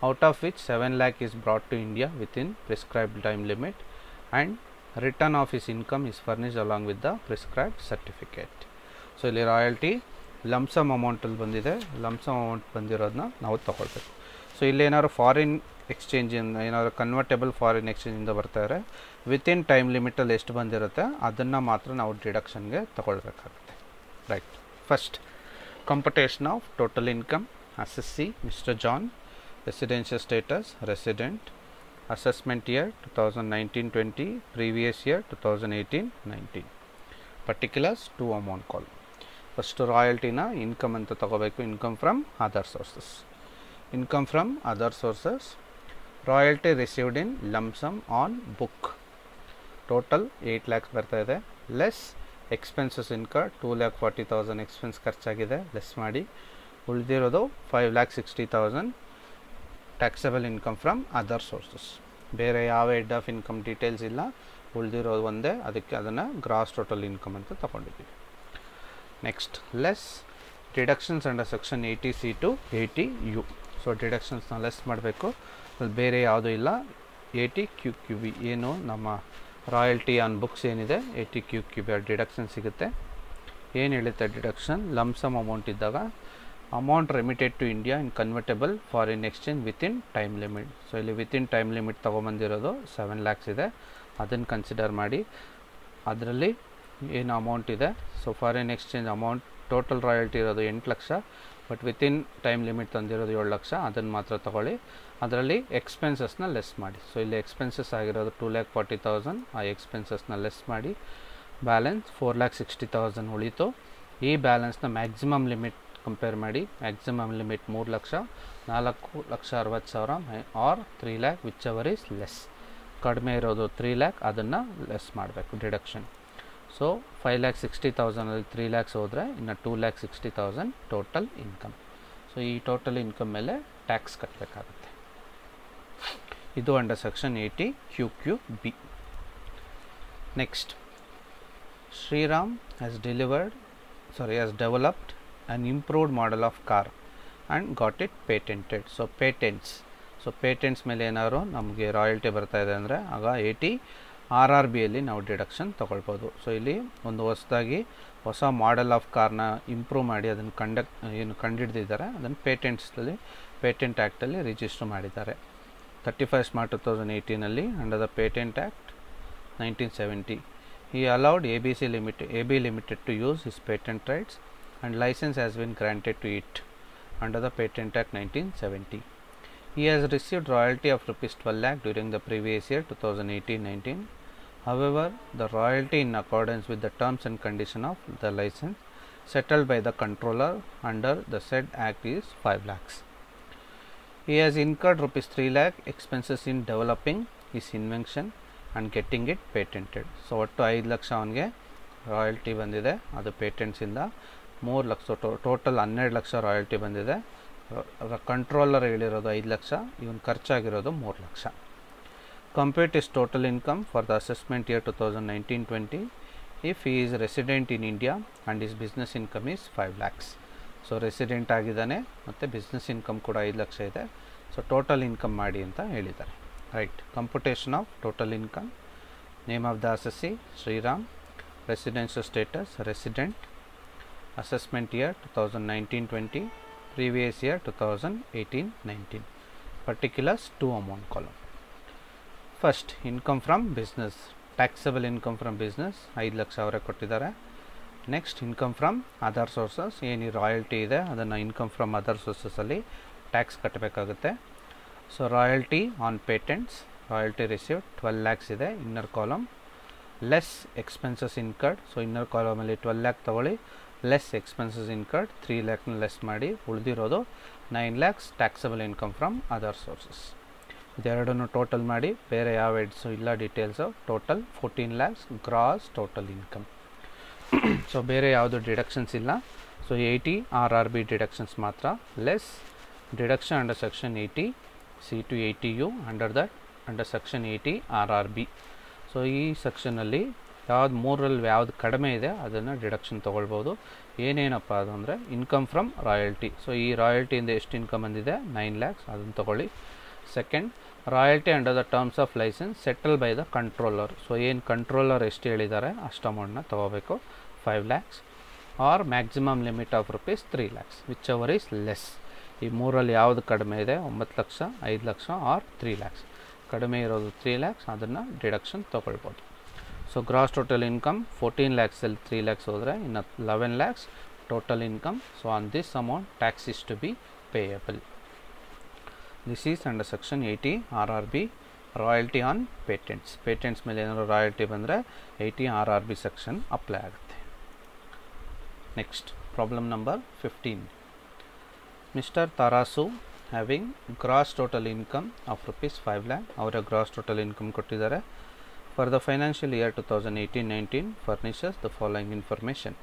out of which 7 lakh is brought to India within prescribed time limit and return of his income is furnished along with the prescribed certificate. ಸೊ ಇಲ್ಲಿ ರಾಯಲ್ಟಿ ಲಂಸಮ್ ಅಮೌಂಟಲ್ಲಿ ಬಂದಿದೆ, ಲಂಸಮ್ ಅಮೌಂಟ್ ಬಂದಿರೋದನ್ನ ನಾವು ತೊಗೊಳ್ಬೇಕು. ಸೊ ಇಲ್ಲಿ ಏನಾದ್ರು ಫಾರಿನ್ ಎಕ್ಸ್ಚೇಂಜಿಂದ ಏನಾದ್ರು ಕನ್ವರ್ಟೇಬಲ್ ಫಾರಿನ್ ಎಕ್ಸ್ಚೇಂಜಿಂದ ಬರ್ತಾಯಿದ್ರೆ ವಿತಿನ್ ಟೈಮ್ ಲಿಮಿಟಲ್ಲಿ ಎಷ್ಟು ಬಂದಿರುತ್ತೆ ಅದನ್ನು ಮಾತ್ರ ನಾವು ಡಿಡಕ್ಷನ್ಗೆ ತೊಗೊಳ್ಬೇಕಾಗುತ್ತೆ. Right. First computation of total income. Assessee mister John, residential status resident, assessment year 2019-20, previous year 2018-19, particulars to amount column. First royalty na income anta tagobeku, income from other sources. Income from other sources, royalty received in lump sum on book, total 8 lakhs ಬರ್ತಾ ಇದೆ, less expenses incurred 2,40,000 expense ಖರ್ಚಾಗಿದೆ ಲೆಸ್ ಮಾಡಿ, ಉಳಿದಿರೋದು 5,60,000 taxable income from other sources. ಬೇರೆ ಯಾವ ಹೆಡ್ ಆಫ್ ಇನ್ಕಮ್ ಡೀಟೇಲ್ಸ್ ಇಲ್ಲ, ಉಳಿದಿರೋದು ಒಂದೇ, ಅದಕ್ಕೆ ಅದನ್ನು ಗ್ರಾಸ್ ಟೋಟಲ್ ಇನ್ಕಮ್ ಅಂತ ತಗೊಂಡಿದ್ದೀವಿ. Next less deductions under section 80C to 80U. So ಡಿಡಕ್ಷನ್ಸ್ನ ಲೆಸ್ ಮಾಡಬೇಕು, ಅಲ್ಲಿ ಬೇರೆ ಯಾವುದೂ ಇಲ್ಲ. 80QQB ಏನು ನಮ್ಮ ರಾಯಲ್ಟಿ ಆನ್ ಬುಕ್ಸ್ ಏನಿದೆ 80QQB ಡಿಡಕ್ಷನ್ ಸಿಗುತ್ತೆ. ಏನು ಹೇಳುತ್ತೆ ಡಿಡಕ್ಷನ್? ಲಂಸಮ್ ಅಮೌಂಟ್ ಇದ್ದಾಗ amount remitted to India in convertible foreign exchange within time limit. So ಇಲ್ಲಿ ವಿತಿನ್ ಟೈಮ್ ಲಿಮಿಟ್ ತೊಗೊಂಬಂದಿರೋದು 7 lakhs ಇದೆ, ಅದನ್ನು ಕನ್ಸಿಡರ್ ಮಾಡಿ. ಅದರಲ್ಲಿ ಏನು ಅಮೌಂಟ್ ಇದೆ, so foreign exchange amount total royalty ಇರೋದು 8 lakh, but within time limit ತಂದಿರೋದು 7 ಲಕ್ಷ, ಅದನ್ನು ಮಾತ್ರ ತೊಗೊಳ್ಳಿ. ಅದರಲ್ಲಿ ಎಕ್ಸ್ಪೆನ್ಸಸ್ನ ಲೆಸ್ ಮಾಡಿ. ಸೊ ಇಲ್ಲಿ ಎಕ್ಸ್ಪೆನ್ಸಸ್ ಆಗಿರೋದು 2,40,000, ಆ ಎಕ್ಸ್ಪೆನ್ಸಸ್ನ ಲೆಸ್ ಮಾಡಿ, ಬ್ಯಾಲೆನ್ಸ್ 4,60,000 ಉಳಿತು. ಈ ಬ್ಯಾಲೆನ್ಸ್ನ ಮ್ಯಾಕ್ಸಿಮಮ್ ಲಿಮಿಟ್ ಕಂಪೇರ್ ಮಾಡಿ. Maximum limit 3 lakh, 4,60,000 or 3 lakh whichever is less. ಕಡಿಮೆ ಇರೋದು 3 lakh, ಅದನ್ನು ಲೆಸ್ ಮಾಡಬೇಕು ಡಿಡಕ್ಷನ್. ಸೊ 5,60,000ಅಲ್ಲಿ 3 lakhs ಹೋದರೆ ಇನ್ನು 2,60,000 ಟೋಟಲ್ ಇನ್ಕಮ್. ಸೊ ಈ ಟೋಟಲ್ ಇನ್ಕಮ್ ಮೇಲೆ ಟ್ಯಾಕ್ಸ್ ಕಟ್ಟಬೇಕಾಗುತ್ತೆ. ಇದು under section 80QQB. Next, Shriram has developed an improved model of car and got it patented. So patents ಮೇಲೆ ಏನಾದ್ರು ನಮಗೆ ರಾಯಲ್ಟಿ ಬರ್ತಾ ಇದೆ ಅಂದರೆ ಆಗ 80 RRBಯಲ್ಲಿ ನಾವು ಡಿಡಕ್ಷನ್ ತೊಗೊಳ್ಬೋದು. ಸೊ ಇಲ್ಲಿ ಒಂದು ಹೊಸ ಮಾಡೆಲ್ ಆಫ್ ಕಾರ್ನ ಇಂಪ್ರೂವ್ ಮಾಡಿ ಅದನ್ನು ಕಂಡುಹಿಡಿದಿದ್ದಾರೆ, ಅದನ್ನು ಪೇಟೆಂಟ್ ಆ್ಯಕ್ಟಲ್ಲಿ ರಿಜಿಸ್ಟರ್ ಮಾಡಿದ್ದಾರೆ. 31 March 2018 under the patent act 1970 he allowed AB Limited to use his patent rights and license has been granted to it under the Patent Act 1970. He has received royalty of rupees 12 lakh during the previous year 2018-19. However, the royalty in accordance with the terms and conditions of the license settled by the controller under the said act is 5 lakhs. He has incurred rupees 3 lakh expenses in developing his invention and getting it patented. So ಒಟ್ಟು 5 ಲಕ್ಷ ಅವನಿಗೆ ರಾಯಲ್ಟಿ ಬಂದಿದೆ, ಅದು ಪೇಟೆಂಟ್ಸಿಂದ. 3 ಲಕ್ಷ ಟೋಟಲ್ 12 ಲಕ್ಷ ರಾಯಲ್ಟಿ ಬಂದಿದೆ. ಕಂಟ್ರೋಲರ್ ಹೇಳಿರೋದು 5 ಲಕ್ಷ, ಇವನು ಖರ್ಚಾಗಿರೋದು 3 lakh. Compute is total income for the assessment year 2019-20 if he is resident in India and is business income is 5 lakhs. So resident ಆಗಿದ್ದಾನೆ ಮತ್ತು ಬಿಸ್ನೆಸ್ ಇನ್ಕಮ್ ಕೂಡ 5 ಲಕ್ಷ ಇದೆ. ಸೊ ಟೋಟಲ್ ಇನ್ಕಮ್ ಮಾಡಿ ಅಂತ ಹೇಳಿದ್ದಾರೆ. Right. Computation of total income. Name of the assessee Shriram, residential status resident, assessment year 2019-20, previous year 2018-19, particulars to amount column. First, income from business, taxable income from business 5 lakh ಅವರೇ ಕೊಟ್ಟಿದ್ದಾರೆ. Next, income from other sources, ಏನು ರಾಯಲ್ಟಿ ಇದೆ ಅದನ್ನು ಇನ್ಕಮ್ ಫ್ರಮ್ ಅದರ್ ಸೋರ್ಸಸಲ್ಲಿ ಟ್ಯಾಕ್ಸ್ ಕಟ್ಟಬೇಕಾಗುತ್ತೆ. So royalty on patents, royalty received 12 lakhs ಇದೆ inner column. Less expenses incurred, so inner ಕಾಲಮಲ್ಲಿ 12 lakh ತೊಗೊಳ್ಳಿ, ಲೆಸ್ ಎಕ್ಸ್ಪೆನ್ಸಸ್ ಇನ್ಕರ್ಡ್ 3 lakhನ ಲೆಸ್ ಮಾಡಿ, ಉಳಿದಿರೋದು 9 lakhs taxable income from other sources. ಇದೆರಡನ್ನು ಟೋಟಲ್ ಮಾಡಿ, ಬೇರೆ ಯಾವ ಹೆಡ್ಸು ಇಲ್ಲ details. Total 14 lakhs gross total income. So ಬೇರೆ ಯಾವುದು ಡಿಡಕ್ಷನ್ಸ್ ಇಲ್ಲ. ಸೊ 80 RRB ಡಿಡಕ್ಷನ್ಸ್ ಮಾತ್ರ. Less deduction under section 80C to 80U, under section 80 RRB. So ಈ ಸೆಕ್ಷನಲ್ಲಿ ಯಾವ್ದು ಮೂರಲ್ಲಿ ಯಾವ್ದು ಕಡಿಮೆ ಇದೆ ಅದನ್ನು ಡಿಡಕ್ಷನ್ ತೊಗೊಳ್ಬೋದು. ಏನೇನಪ್ಪ ಅದು ಅಂದರೆ ಇನ್ಕಮ್ ಫ್ರಮ್ ರಾಯಲ್ಟಿ. ಸೊ ಈ ರಾಯಲ್ಟಿಯಿಂದ ಎಷ್ಟು ಇನ್ಕಮ್ ಬಂದಿದೆ 9 lakhs, ಅದನ್ನು ತೊಗೊಳ್ಳಿ. Second, royalty under the terms of license settle by the controller. So ಏನು ಕಂಟ್ರೋಲರ್ ಎಷ್ಟು ಹೇಳಿದ್ದಾರೆ ಅಷ್ಟು ಅಮೌಂಟ್ನ ತೊಗೋಬೇಕು, 5 lakhs. Or maximum limit of rupees 3 lakhs, whichever is less. ಈ ಮೂರಲ್ಲಿ ಯಾವುದು ಕಡಿಮೆ ಇದೆ 9 ಲಕ್ಷ, 5 ಲಕ್ಷ ಆರ್ 3 lakhs. ಕಡಿಮೆ ಇರೋದು 3 lakhs, ಅದನ್ನು ಡಿಡಕ್ಷನ್ ತೊಗೊಳ್ಬೋದು. ಸೊ ಗ್ರಾಸ್ ಟೋಟಲ್ ಇನ್ಕಮ್ 14 lakhsಲ್ಲಿ 3 lakhs ಹೋದರೆ ಇನ್ನು 11 lakhs total income. So on this amount tax is to be payable. This is under section 80 RRB royalty on patents. Patents ಮೇಲೆ ಏನಾದರೂ ರಾಯಲ್ಟಿ ಬಂದರೆ 80 RRB ಸೆಕ್ಷನ್ ಅಪ್ಲೈ ಆಗುತ್ತೆ. Next problem number 15. Mister Tarasu having gross total income of rupees 5 lakh. ಅವರ ಗ್ರಾಸ್ ಟೋಟಲ್ ಇನ್ಕಮ್ ಕೊಟ್ಟಿದ್ದಾರೆ. For the financial year 2018-19 furnishes the following information.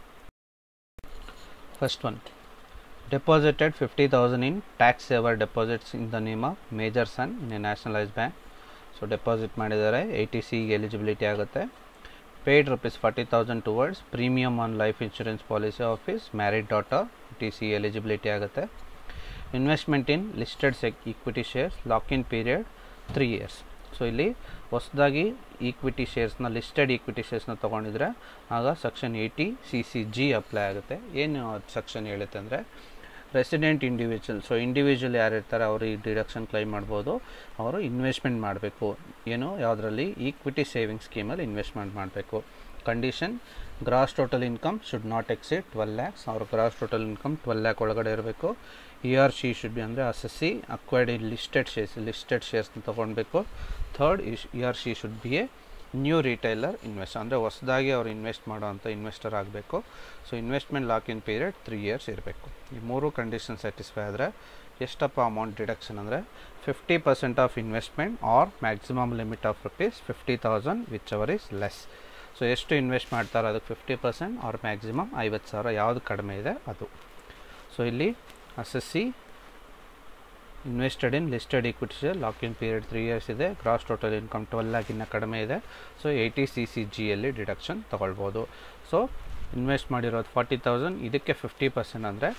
First one, deposited 50,000 in tax saver deposits in the name of major son in a nationalized bank. So deposit ಮಾಡಿದರೆ 80C ಎಲಿಜಿಬಿಲಿಟಿ ಆಗುತ್ತೆ. paid rupees 40,000 towards premium on life insurance policy of his married daughter, TC eligibility ಆಗುತ್ತೆ. Investment in listed equity shares, lock in period 3 years. So ಇಲ್ಲಿ ಹೊಸದಾಗಿ ಈಕ್ವಿಟಿ ಶೇರ್ಸ್ನ ಲಿಸ್ಟೆಡ್ ಈಕ್ವಿಟಿ ಶೇರ್ಸ್ನ ತೊಗೊಂಡಿದ್ರೆ ಆಗ ಸೆಕ್ಷನ್ 80 CCG ಅಪ್ಲೈ ಆಗುತ್ತೆ. ಏನು ಸೆಕ್ಷನ್ ಹೇಳುತ್ತೆ ಅಂದರೆ ರೆಸಿಡೆಂಟ್ ಇಂಡಿವಿಜುವಲ್. ಸೊ ಇಂಡಿವಿಜುವಲ್ ಯಾರು ಇರ್ತಾರೆ ಅವರು ಈ ಡಿಡಕ್ಷನ್ ಕ್ಲೈಮ್ ಮಾಡ್ಬೋದು. ಅವರು ಇನ್ವೆಸ್ಟ್ಮೆಂಟ್ ಮಾಡಬೇಕು. ಏನು ಯಾವುದರಲ್ಲಿ ಈಕ್ವಿಟಿ ಸೇವಿಂಗ್ ಸ್ಕೀಮಲ್ಲಿ ಇನ್ವೆಸ್ಟ್ಮೆಂಟ್ ಮಾಡಬೇಕು. Condition, gross total income should not exceed 12 lakhs. ಅವ್ರ ಗ್ರಾಸ್ ಟೋಟಲ್ ಇನ್ಕಮ್ 12 lakh ಒಳಗಡೆ ಇರಬೇಕು. ಆರ್ ಶಿ ಶುಡ್ ಬಿ ಅಂದರೆ ಅಸೆಸ್ಸಿ ಅಕ್ವೈರ್ಡ್ ಇನ್ ಲಿಸ್ಟೆಡ್ ಶೇರ್ಸ್ನ ತೊಗೊಳ್ಬೇಕು. Third, or she should be a new retailer invest, ಅಂದರೆ ಹೊಸದಾಗಿ ಅವ್ರು ಇನ್ವೆಸ್ಟ್ ಮಾಡೋವಂಥ ಇನ್ವೆಸ್ಟರ್ ಆಗಬೇಕು. So investment lock in period 3 years ಇರಬೇಕು. ಈ ಮೂರು ಕಂಡೀಷನ್ ಸ್ಯಾಟಿಸ್ಫೈ ಆದರೆ ಎಷ್ಟಪ್ಪ ಅಮೌಂಟ್ ಡಿಡಕ್ಷನ್ ಅಂದರೆ 50% of investment or maximum limit of rupees 50,000 whichever is less. So ಎಷ್ಟು ಇನ್ವೆಸ್ಟ್ ಮಾಡ್ತಾರೆ ಅದಕ್ಕೆ 50% ಆರ್ ಮ್ಯಾಕ್ಸಿಮಮ್ 50,000, ಯಾವುದು ಕಡಿಮೆ ಇದೆ ಅದು. ಸೊ ಇಲ್ಲಿ assessee invested in listed equity share, lock in period 3 years ಇದೆ. ಗ್ರಾಸ್ ಟೋಟಲ್ ಇನ್ಕಮ್ 12 lakh ಇನ್ನೂ ಕಡಿಮೆ ಇದೆ. ಸೊ 80 CCGಯಲ್ಲಿ ಡಿಡಕ್ಷನ್ ತೊಗೊಳ್ಬೋದು. ಸೊ ಇನ್ವೆಸ್ಟ್ ಮಾಡಿರೋದು 40,000, ಇದಕ್ಕೆ 50% ಅಂದರೆ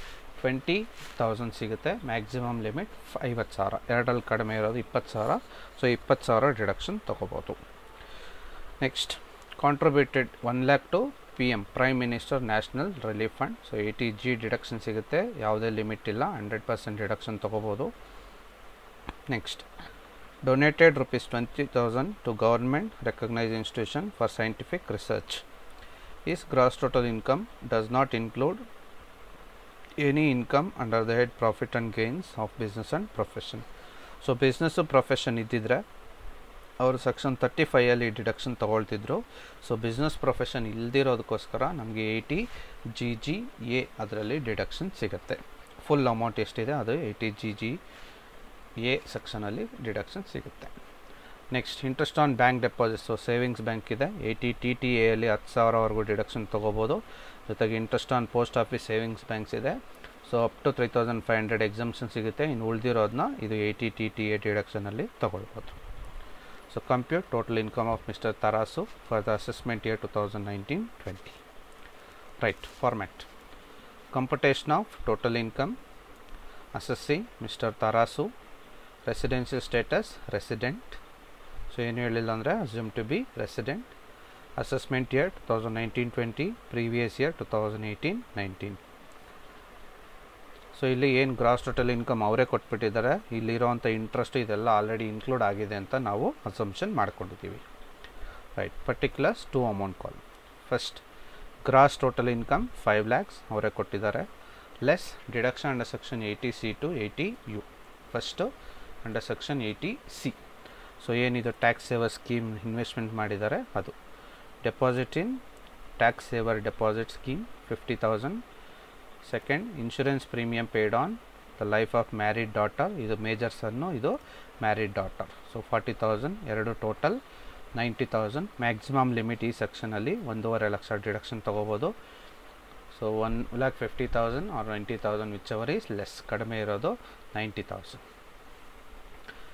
20,000 ಸಿಗುತ್ತೆ. ಮ್ಯಾಕ್ಸಿಮಮ್ ಲಿಮಿಟ್ 50,000, ಎರಡರಲ್ಲಿ ಕಡಿಮೆ ಇರೋದು 20,000. ಸೊ 20,000 ಡಿಡಕ್ಷನ್ ತೊಗೋಬೋದು. Next, contributed 1 lakh to PM prime minister national relief fund. So 80G deduction ಸಿಗುತ್ತೆ, ಯಾವುದೇ ಲಿಮಿಟ್ ಇಲ್ಲ, 100% ಡಿಡಕ್ಷನ್ ತೊಗೋಬೋದು. Next, donated rupees 20,000 to government recognised institution for scientific research. Is gross total income does not include any income under the head profit and gains of business and profession. So business profession ಇದ್ದಿದ್ರೆ ಅವರು ಸೆಕ್ಷನ್ 35 ಡಿಡಕ್ಷನ್ ತೊಗೊಳ್ತಿದ್ರು. ಸೊ ಬಿಸ್ನೆಸ್ ಪ್ರೊಫೆಷನ್ ಇಲ್ದಿರೋದಕ್ಕೋಸ್ಕರ ನಮಗೆ 80GGA ಅದರಲ್ಲಿ ಡಿಡಕ್ಷನ್ ಸಿಗುತ್ತೆ. ಫುಲ್ ಅಮೌಂಟ್ ಎಷ್ಟಿದೆ ಅದು 80GGA ಸೆಕ್ಷನಲ್ಲಿ ಡಿಡಕ್ಷನ್ ಸಿಗುತ್ತೆ. Next, interest on bank deposit. So savings bank ಇದೆ, 80 TTAಯಲ್ಲಿ 10,000ವರೆಗೂ ಡಿಡಕ್ಷನ್ ತೊಗೋಬೋದು. ಜೊತೆಗೆ interest on post office savings banks ಇದೆ. ಸೊ ಅಪ್ ಟು 3,500 ಎಕ್ಸಮ್ಷನ್ ಸಿಗುತ್ತೆ. ಇನ್ನು ಉಳಿದಿರೋದನ್ನ ಇದು 80 TTA ಡಿಡಕ್ಷನಲ್ಲಿ ತೊಗೊಳ್ಬೋದು. So compute total income of Mr. Tarasu for the assessment year 2019-20. Right, format. Computation of total income. Assessing Mr. Tarasu. Residential status resident. So ಏನು ಹೇಳಿಲ್ಲ ಅಂದರೆ assumed to be resident. Assessment year 2019-20, previous year 2018-19. So ಇಲ್ಲಿ ಏನು ಗ್ರಾಸ್ ಟೋಟಲ್ ಇನ್ಕಮ್ ಅವರೇ ಕೊಟ್ಬಿಟ್ಟಿದ್ದಾರೆ. ಇಲ್ಲಿರೋವಂಥ ಇಂಟ್ರೆಸ್ಟ್ ಇದೆಲ್ಲ ಆಲ್ರೆಡಿ ಇನ್ಕ್ಲೂಡ್ ಆಗಿದೆ ಅಂತ ನಾವು ಅಸಂಪ್ಷನ್ ಮಾಡ್ಕೊಂಡಿದ್ದೀವಿ. Right, particulars to amount col. First, gross total income 5 lakhs ಅವರೇ ಕೊಟ್ಟಿದ್ದಾರೆ. Less deduction under section 80C to 80U. First under section 80C. So ಏನಿದು ಟ್ಯಾಕ್ಸ್ ಸೇವರ್ ಸ್ಕೀಮ್ ಇನ್ವೆಸ್ಟ್ಮೆಂಟ್ ಮಾಡಿದ್ದಾರೆ ಅದು. Deposit in tax saver deposit scheme 50,000. Second, insurance premium paid on the life of married daughter. ಇದು ಮೇಜರ್ ಸನ್ನು, ಇದು ಮ್ಯಾರಿಡ್ ಡಾಟರ್. ಸೊ 40,000, ಎರಡು ಟೋಟಲ್ 90,000. ಮ್ಯಾಕ್ಸಿಮಮ್ ಲಿಮಿಟ್ ಈ ಸೆಕ್ಷನಲ್ಲಿ 1.5 ಲಕ್ಷ ಡಿಡಕ್ಷನ್ ತೊಗೋಬೋದು. So 1,50,000 or 90,000 whichever is less, ಕಡಿಮೆ ಇರೋದು 90,000.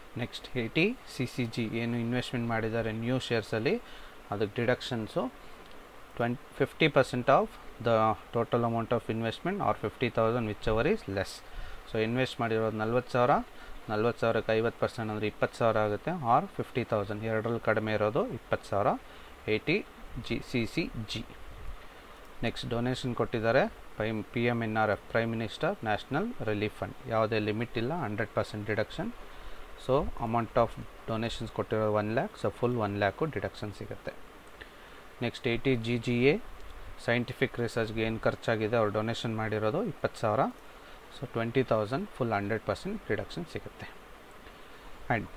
ನೆಕ್ಸ್ಟ್ 80 CCG ಏನು ಇನ್ವೆಸ್ಟ್ಮೆಂಟ್ ಮಾಡಿದ್ದಾರೆ ನ್ಯೂ ಶೇರ್ಸಲ್ಲಿ, ಅದಕ್ಕೆ deductions 50% of the total amount of investment or 50,000 whichever is less. So invest ಮಾಡಿರೋದು 40,000, 40,000ಕ್ಕೆ 50% ಅಂದರೆ 20,000 ಆಗುತ್ತೆ. ಆರ್ 50,000 ಎರಡರಲ್ಲಿ ಕಡಿಮೆ ಇರೋದು 20,000 80 GCCG. ನೆಕ್ಸ್ಟ್ ಡೊನೇಷನ್ ಕೊಟ್ಟಿದ್ದಾರೆ PMNRF prime minister national relief fund. ಯಾವುದೇ ಲಿಮಿಟ್ ಇಲ್ಲ, 100% deduction. So amount of donations ಕೊಟ್ಟಿರೋ 1 lakh, so full 1 lakh deduction ಸಿಗುತ್ತೆ. ನೆಕ್ಸ್ಟ್ 80 GGA ಸೈಂಟಿಫಿಕ್ ರಿಸರ್ಚ್ಗೆ ಏನು ಖರ್ಚಾಗಿದೆ ಅವ್ರು ಡೊನೇಷನ್ ಮಾಡಿರೋದು 20,000, ಸೊ 20,000 ಫುಲ್ 100% ಡಿಡಕ್ಷನ್ ಸಿಗುತ್ತೆ. ಆ್ಯಂಡ್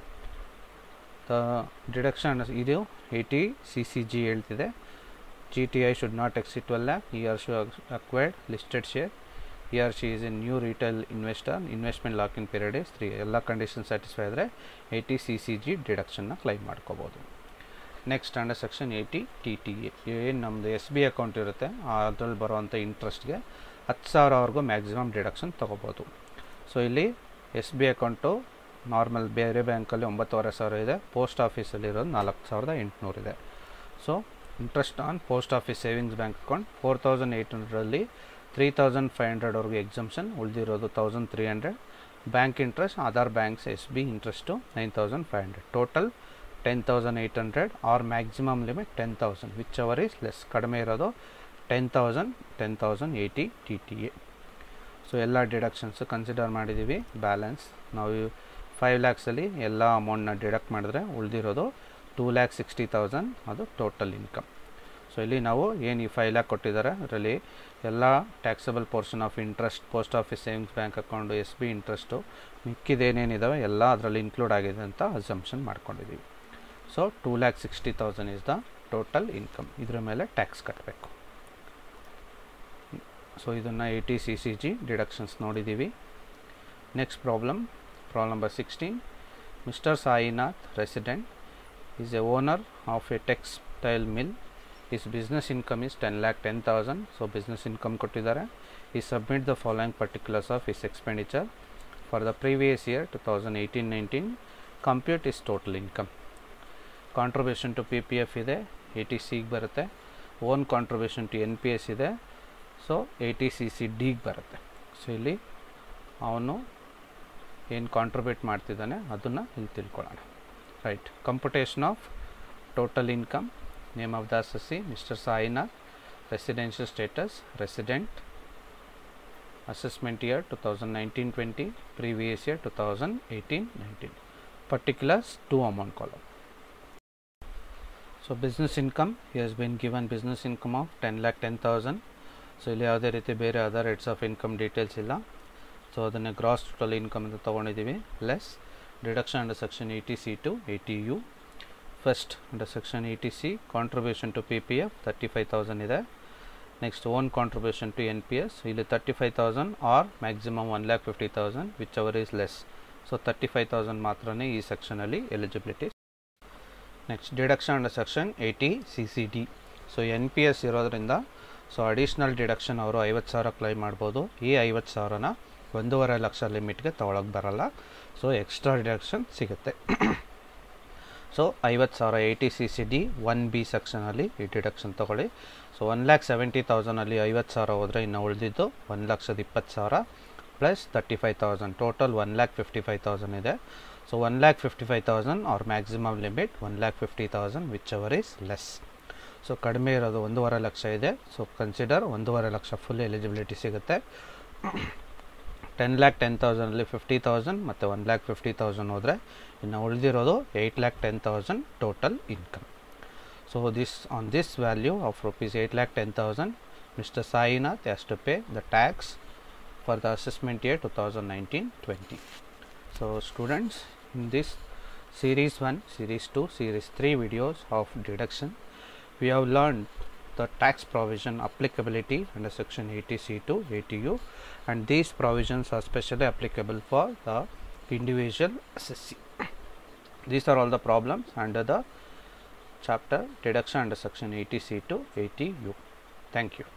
ದ ಡಿಡಕ್ಷನ್ ಇದು 80 CCG ಹೇಳ್ತಿದೆ. GTI should not exceed 12 lakh. He or she acquired listed share. He or she is a new retail investor. Investment lock-in period is 3. ಎಲ್ಲ ಕಂಡೀಷನ್ ಸ್ಯಾಟಿಸ್ಫೈ ಆದರೆ 80 CCG ಡಿಡಕ್ಷನ್ನ ಕ್ಲೈಮ್ ಮಾಡ್ಕೋಬೋದು. ನೆಕ್ಸ್ಟ್ ಅಂಡರ್ ಸೆಕ್ಷನ್ 80 TTA ಏನು ನಮ್ಮದು SB ಅಕೌಂಟ್ ಇರುತ್ತೆ ಅದರಲ್ಲಿ ಬರುವಂಥ ಇಂಟ್ರೆಸ್ಟ್ಗೆ 10,000ವರೆಗೂ ಮ್ಯಾಕ್ಸಿಮಮ್ ಡಿಡಕ್ಷನ್ ತೊಗೋಬೋದು. ಸೊ ಇಲ್ಲಿ SB ಅಕೌಂಟು ನಾರ್ಮಲ್ ಬೇರೆ ಬ್ಯಾಂಕಲ್ಲಿ 9,500 ಇದೆ, ಪೋಸ್ಟ್ ಆಫೀಸಲ್ಲಿರೋದು 4,800 ಇದೆ. So interest on post office savings bank account 4,800ರಲ್ಲಿ 3,500ವರೆಗೂ ಎಕ್ಸಮ್ಷನ್, ಉಳಿದಿರೋದು 1,300. Bank interest other banks SB interest 9,500. Total 10,800 or maximum limit 10,000 whichever is less. ಕಡಿಮೆ ಇರೋದು 10,000, 10,080 TTA. ಸೊ ಎಲ್ಲ ಡಿಡಕ್ಷನ್ಸು ಕನ್ಸಿಡರ್ ಮಾಡಿದ್ದೀವಿ. ಬ್ಯಾಲೆನ್ಸ್ ನಾವು 5 lakhsಲ್ಲಿ ಎಲ್ಲ ಅಮೌಂಟ್ನ ಡಿಡಕ್ಟ್ ಮಾಡಿದ್ರೆ ಉಳಿದಿರೋದು 2,60,000 ಅದು ಟೋಟಲ್ ಇನ್ಕಮ್. ಸೊ ಇಲ್ಲಿ ನಾವು ಏನು ಈ 5 lakh ಕೊಟ್ಟಿದ್ದಾರೆ ಅದರಲ್ಲಿ ಎಲ್ಲ taxable portion of interest, post office savings bank account, SB interest ಮಿಕ್ಕಿದೇನೇನಿದ್ದಾವೆ ಎಲ್ಲ ಅದರಲ್ಲಿ ಇನ್ಕ್ಲೂಡ್ ಆಗಿದೆ ಅಂತ ಅಸಂಪ್ಷನ್ ಮಾಡ್ಕೊಂಡಿದ್ದೀವಿ. So 2,60,000 is the total income. ಇದರ ಮೇಲೆ ಟ್ಯಾಕ್ಸ್ ಕಟ್ಟಬೇಕು. ಸೊ ಇದನ್ನು 80 CCG ಡಿಡಕ್ಷನ್ಸ್ ನೋಡಿದ್ದೀವಿ. Next problem number 16. Mister Sainath resident is a owner of a textile mill. His business income is 10,10,000. So business income kottidare. He submit the following particulars of his expenditure for the previous year 2018-19. Compute his total income. Contribution to PPF ide 80 C ಗೆ ಬರುತ್ತೆ. ಓನ್ ಕಾಂಟ್ರಿಬ್ಯೂಷನ್ ಟು NPS ಇದೆ. ಸೊ 80 CCD ಗೆ ಬರುತ್ತೆ. ಸೊ ಇಲ್ಲಿ ಅವನು ಏನು ಕಾಂಟ್ರಿಬ್ಯೂಟ್ ಮಾಡ್ತಿದ್ದಾನೆ ಅದನ್ನು ಇಲ್ಲಿ ತಿಳ್ಕೊಳ್ಳೋಣ. Right, computation of total income. Name of the assessee Mr. Sainath. Residential status resident. Assessment year 2019-20, previous year 2018-19. Particulars 2 amount column. So business income, he has been given business income of 10,10,000. So ಇಲ್ಲಿ ಯಾವುದೇ ರೀತಿ ಬೇರೆ other rates of income details ಇಲ್ಲ. ಸೊ ಅದನ್ನು ಗ್ರಾಸ್ ಟೋಟಲ್ ಇನ್ಕಮ್ ಅಂತ ತೊಗೊಂಡಿದ್ದೀವಿ. Less deduction under section 80C to 80U. First under section 80C contribution to PPF 35,000 ಇದೆ. Next own contribution to NPS ಇಲ್ಲಿ 35,000 or maximum 1,50,000 whichever is less. So 35,000 ಮಾತ್ರನೇ ಈ ಸೆಕ್ಷನ್ ಅಲ್ಲಿ eligibility. Next deduction under section 80 CCD. So NPS ಇರೋದ್ರಿಂದ ಸೊ ಅಡಿಷ್ನಲ್ ಡಿಡಕ್ಷನ್ ಅವರು 50,000 ಕ್ಲೈಮ್ ಮಾಡ್ಬೋದು. ಈ 50,000ನ 1.5 ಲಕ್ಷ ಲಿಮಿಟ್ಗೆ ತೊಗೊಳಕ್ಕೆ ಬರಲ್ಲ. ಸೊ ಎಕ್ಸ್ಟ್ರಾ ಡಿಡಕ್ಷನ್ ಸಿಗುತ್ತೆ. ಸೊ 50,000 80 CCD 1B ಸೆಕ್ಷನಲ್ಲಿ ಈ ಡಿಡಕ್ಷನ್ ತೊಗೊಳ್ಳಿ. ಸೊ 1,70,000ಅಲ್ಲಿ 50,000 ಹೋದರೆ ಇನ್ನು ಉಳಿದಿದ್ದು 1,20,000 ಪ್ಲಸ್ 35,000 ಟೋಟಲ್ 1,55,000 ಇದೆ. So 1,55,000 or maximum limit 1,50,000 whichever is less. So ಕಡಿಮೆ ಇರೋದು 1.5 ಲಕ್ಷ ಇದೆ. So consider 1.5 lakh full eligibility ಸಿಗುತ್ತೆ. 10,10,000ಅಲ್ಲಿ 50,000 ಮತ್ತು 1,50,000 ಹೋದರೆ ಇನ್ನು ಉಳಿದಿರೋದು 8,10,000 ಟೋಟಲ್ ಇನ್ಕಮ್. ಸೊ on this value of rupees 8,10,000 Mr. Sainath has to pay the tax for the assessment year 2019-20. So students, in this series 1, series 2, series 3 videos of deduction, we have learned the tax provision applicability under section 80C to 80U, and these provisions are specially applicable for the individual assessee. These are all the problems under the chapter deduction under section 80C to 80U. Thank you.